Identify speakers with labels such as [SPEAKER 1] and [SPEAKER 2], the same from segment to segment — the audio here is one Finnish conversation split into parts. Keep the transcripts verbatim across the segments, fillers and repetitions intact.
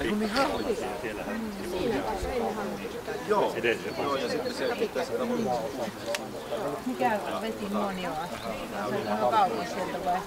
[SPEAKER 1] Joo, joo, ja sitten se tässä
[SPEAKER 2] mikä veti monioa? Se on ihan kauan sieltä vai?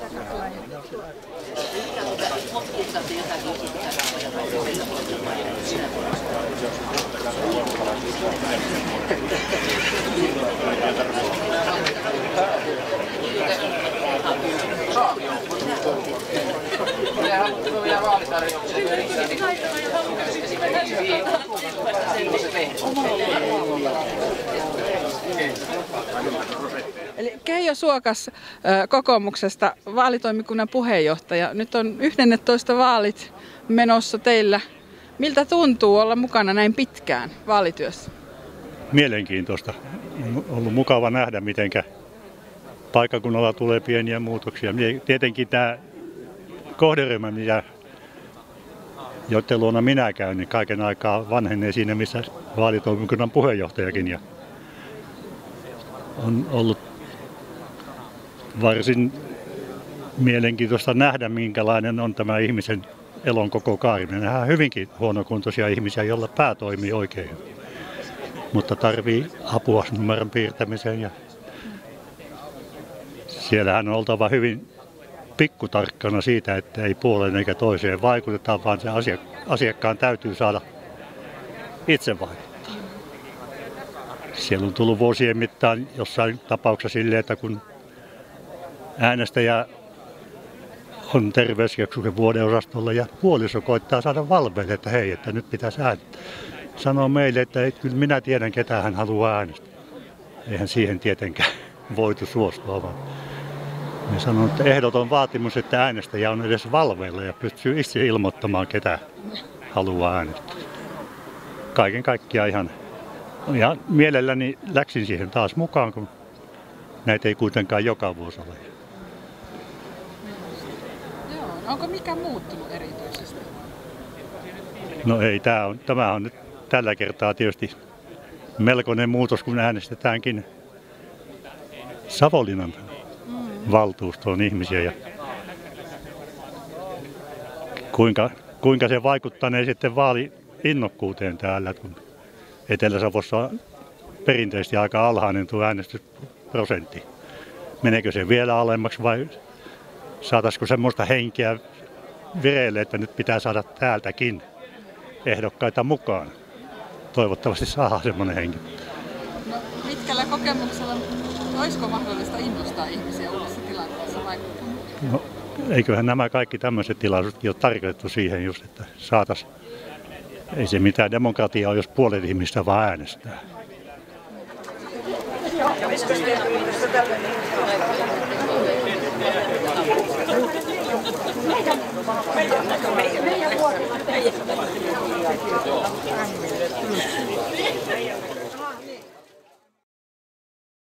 [SPEAKER 2] Eli Keijo Suokas kokoomuksesta, vaalitoimikunnan puheenjohtaja. Nyt on yhdennetoista vaalit menossa teillä. Miltä tuntuu olla mukana näin pitkään vaalityössä?
[SPEAKER 3] Mielenkiintoista. On ollut mukava nähdä, miten paikkakunnalla tulee pieniä muutoksia. Tietenkin tämä kohderyhmä, mitä joiden luona minä käyn, niin kaiken aikaa vanhenee siinä, missä vaalitoimikunnan puheenjohtajakin. Ja on ollut varsin mielenkiintoista nähdä, minkälainen on tämä ihmisen elon koko kaari. Me nähdään hyvinkin huonokuntoisia ihmisiä, joilla pää toimii oikein, mutta tarvii apua numeron piirtämiseen. Ja siellähän on oltava hyvin pikkutarkkana siitä, että ei puoleen eikä toiseen vaikuteta, vaan se asiakkaan täytyy saada itse vaikuttaa. Siellä on tullut vuosien mittaan jossain tapauksessa silleen, että kun äänestäjä on terveyskeskuksen vuodeosastolla ja puoliso koittaa saada valveille, että hei, että nyt pitäisi äänestää. Sanoo meille, että ei, kyllä minä tiedän, ketä hän haluaa äänestää. Eihän siihen tietenkään voitu suostua, vaan me sanon, että ehdoton vaatimus, että äänestäjä on edes valveilla ja pystyy itse ilmoittamaan, ketä haluaa äänestää. Kaiken kaikkiaan ihan, ihan mielelläni läksin siihen taas mukaan, kun näitä ei kuitenkaan joka vuosi ole.
[SPEAKER 2] Joo, onko mikä muuttunut erityisesti?
[SPEAKER 3] No ei, tämä on, tämä on nyt tällä kertaa tietysti melkoinen muutos, kun äänestetäänkin Savonlinnan valtuustoon ihmisiä. Ja kuinka, kuinka se vaikuttanee sitten vaali-innokkuuteen täällä, kun Etelä-Savossa on perinteisesti aika alhainen tuo äänestysprosentti. Meneekö se vielä alemmaksi vai saataisiko semmoista henkeä vireille, että nyt pitää saada täältäkin ehdokkaita mukaan? Toivottavasti saadaan semmoinen henki.
[SPEAKER 2] No, pitkällä kokemuksella olisiko mahdollista innostaa ihmisiä uudessa tilanteessa vaikuttamaan?
[SPEAKER 3] No, eiköhän nämä kaikki tämmöiset tilaisuudetkin ole tarkoitettu siihen just, että saataisiin. Ei se mitään demokratiaa ole, jos puolet ihmistä vaan äänestää.
[SPEAKER 4] Meidän